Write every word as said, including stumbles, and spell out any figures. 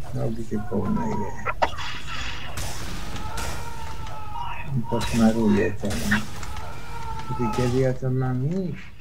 Nogi się połneje. Posmaruje tam. Ty kiedy ja tam mam iść?